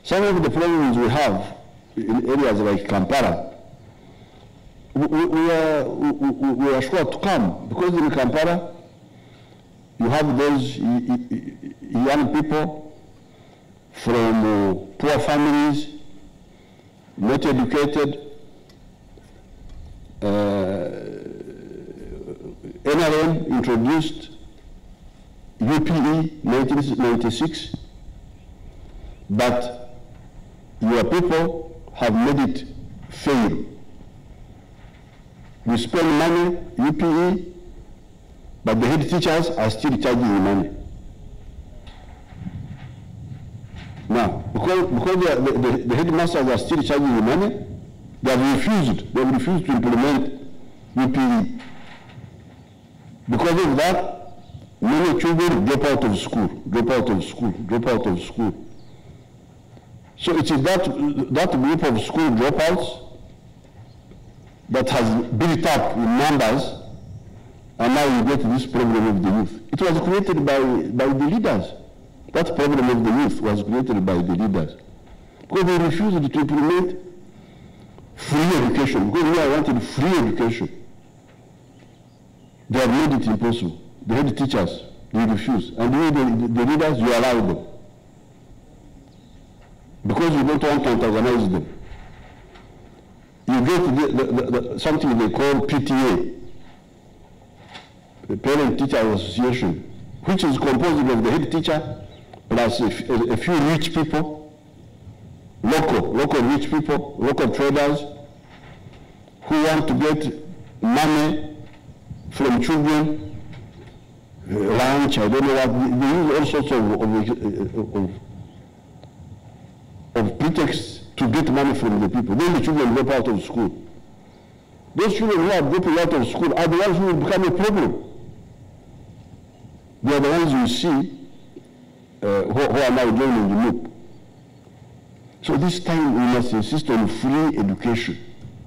Some of the problems we have in areas like Kampala, we are sure to come, because in Kampala, you have those young people from poor families, not educated, NRM introduced UPE 1996, but your people have made it fail. You spend money, UPE, but the head teachers are still charging you money. Now, because the headmasters are still charging you money, they have refused to implement UPE. Because of that, many children drop out of school. So it is that group of school dropouts that has built up in numbers, and now you get this problem of the youth. It was created by the leaders. That problem of the youth was created by the leaders, because they refused to implement free education. Because we wanted free education. They have made it impossible. The head teachers, they refuse. And the leaders, you allow them. Because you don't want to antagonize them. You get something they call PTA, the Parent Teacher Association, which is composed of the head teacher plus a few rich people, local rich people, local traders, who want to get money from children, lunch, I don't know what, they use all sorts of pretexts to get money from the people. Then the children drop out of school. Those children who are dropping out of school are the ones who will become a problem. They are the ones you see who are now joining the loop. So this time we must insist on free education.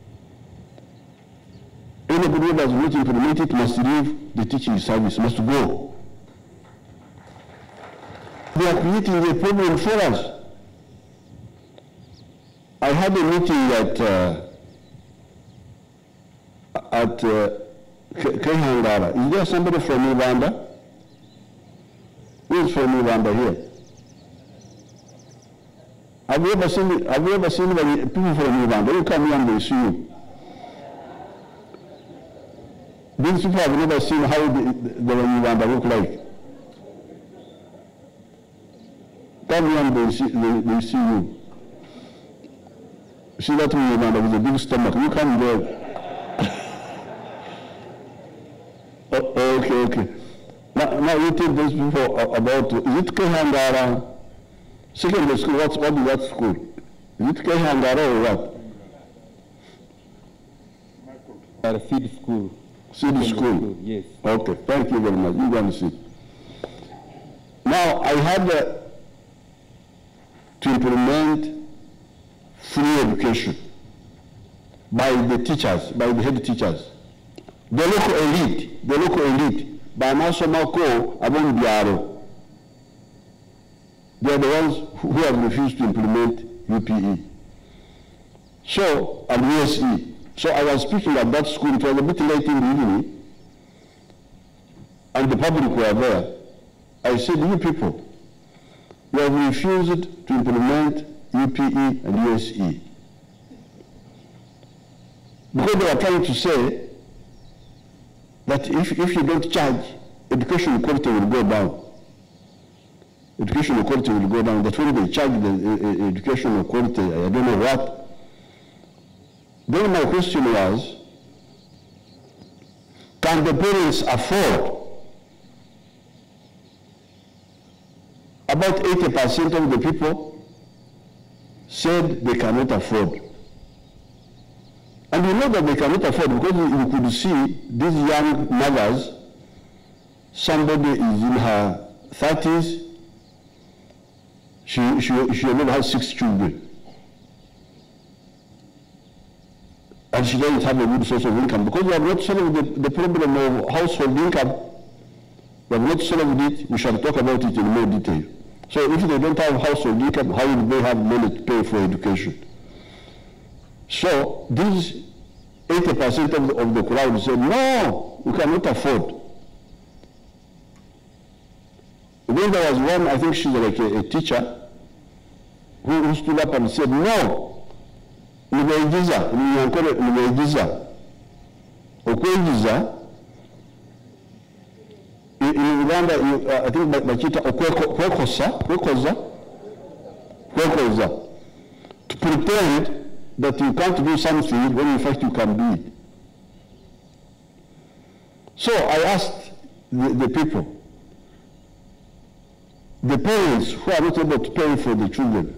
Anybody who does not implement it must leave the teaching service, must go. They are creating a problem for us. I had a meeting at Kehangara. Is there somebody from Uganda? Who is from Uganda here? Have you ever seen people from Uganda? You come here and they see you. These people have never seen how the Uganda look like. Come here and they see you. See that Uganda with a big stomach. You come there. Okay. Now you tell those people about, is it Kehangara? Secondary school, what is that school? Is it Kehangara or what? Seed school. Seed school? Yes. Okay, thank you very much. You go and see. Now, I had to implement free education by the teachers, by the head teachers. The local elite, by Masomako, Abon Biaro. They are the ones who have refused to implement UPE. So, and USE. So I was speaking at that school. It was a bit late in the evening, and the public were there. I said, you people, you have refused to implement UPE and USE. Because they are trying to say that if you don't charge, education quality will go down. Educational quality will go down. That when they charge the educational quality, I don't know what. Then my question was, can the parents afford? About 80% of the people said they cannot afford. And you know that they cannot afford because you could see these young mothers, somebody is in her 30s, she already has 6 children. And she doesn't have a good source of income because we have not solved the problem of household income. We have not solved it. We shall talk about it in more detail. So if they don't have household income, how will they have money to pay for education? So these 80% of the crowd said, no, we cannot afford. Then there was one, I think she's like a teacher, who stood up and said, no, nimeigiza, okwegiza, in Uganda, I think bachita kwekoza, to pretend that you can't do something when in fact you can do it. So I asked the people, the parents who are not able to pay for the children,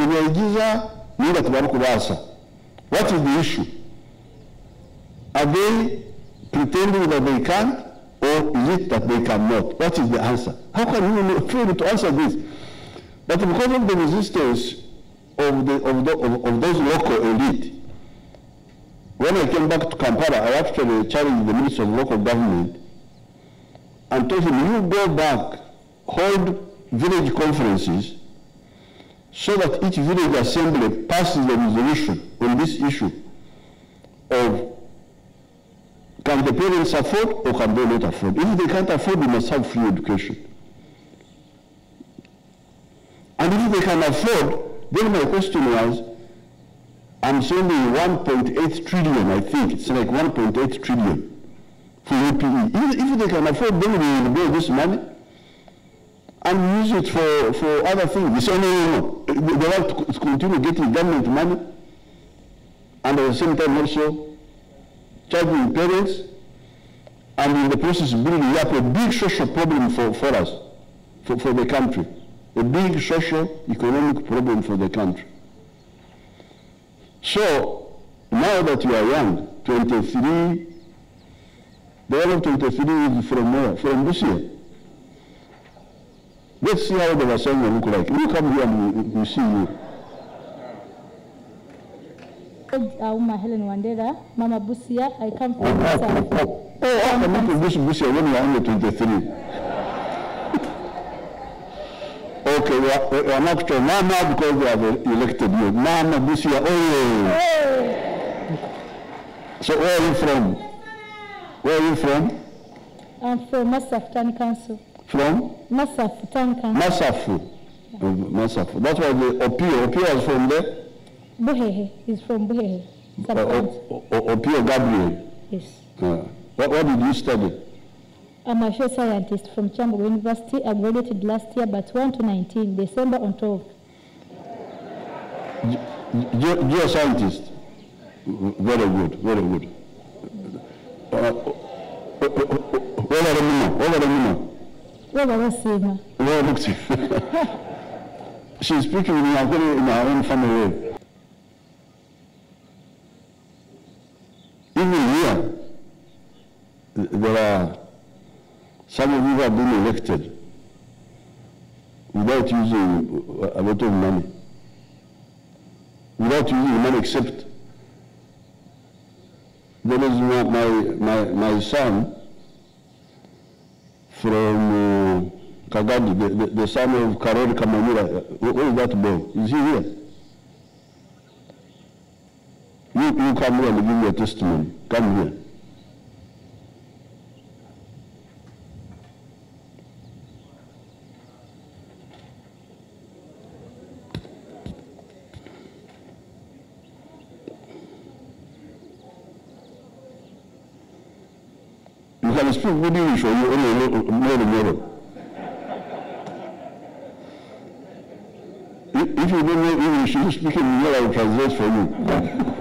what is the issue? Are they pretending that they can't, or is it that they cannot? What is the answer? How can you fail to answer this? But because of the resistance of those local elite, when I came back to Kampala, I actually challenged the Minister of Local Government and told him, you go back, hold village conferences so that each village assembly passes a resolution on this issue of can the parents afford or can they not afford? If they can't afford, we must have free education. And if they can afford, then my question was, I'm sending 1.8 trillion, I think, it's like 1.8 trillion for UPE. If they can afford, then we will borrow this money and use it for other things. They say, no. They want to continue getting government money and at the same time also charging parents, and in the process building up a big social problem for us, for the country. A big social, economic problem for the country. So, now that you are young, 23, the one of 23 is from where? From Busia. Let's see how the Vasanga look like. You come here and we see you. Helen Wandera, Mama Busia, I come from Busia. Oh, I come to Busia when you are only 23. Okay, we are not to Mama because we have elected you. Mama Busia, oh. So where are you from? Where are you from? I'm from Masaf Town Council. From? Masaf Town Council. Masafu. Yeah. Masafu. That's why the Opio. Opio is from there? Buhehe. He's from Buhehe. Opio Gabriel. Yes. What did you study? I'm a social scientist from Chambo University. I graduated last year, but 1 to 19, December on 12. Geoscientist. Very good, very good. She's speaking in her own funny way. Even here, there are some of you who have been elected without using a lot of money. Without using money except there is my son from Kagadi, the son of Karori Kamamura. Where is that boy? Is he here? You come here and give your testimony. Come here. You can speak good English or you only know. If you don't know English, you speak in English, I will translate for you.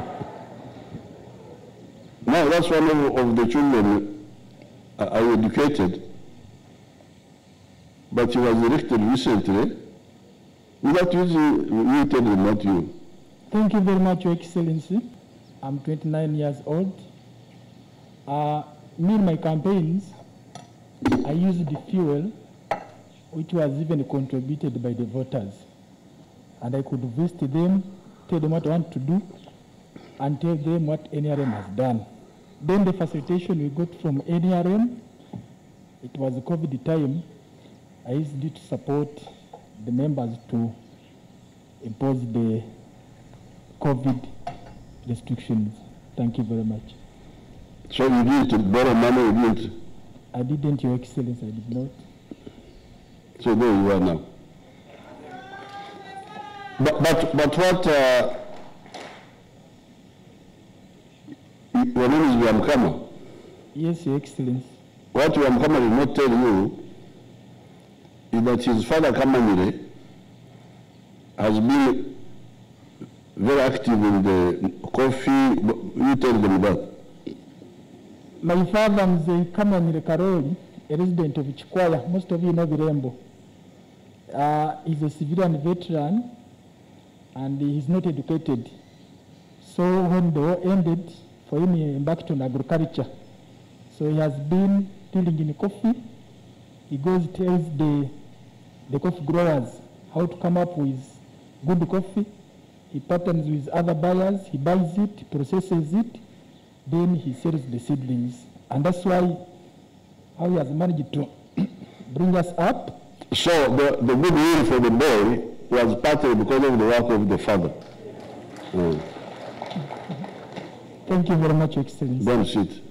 Now, that's one of the children I educated, but he was elected recently. Without using, you tell them what you. Thank you very much, Your Excellency. I'm 29 years old. Me in my campaigns, I used the fuel, which was even contributed by the voters. And I could visit them, tell them what I want to do, and tell them what NRM has done. Then the facilitation we got from NRM, it was a COVID time. I used it to support the members to impose the COVID restrictions. Thank you very much. So you didn't borrow money, you didn't? I didn't, Your Excellency, I did not. So there you are now. But what, your name is Wamkama? Yes, Your Excellency. What Wamkama did not tell you is that his father Kamanyire has been very active in the coffee. You tell them that. My father, Mzee Kamanyire Karoli, a resident of Chikwaya, most of you know Birembo. He's a civilian veteran and he's not educated. So when the war ended, for him he embarked on agriculture. So he has been dealing in coffee. He goes, tells the coffee growers how to come up with good coffee. He partners with other buyers, he buys it, processes it, then he sells the seedlings. And that's why how he has managed to bring us up. So the goodwill for the boy was partly because of the work of the father. Thank you very much, Your Excellency. Don't sit.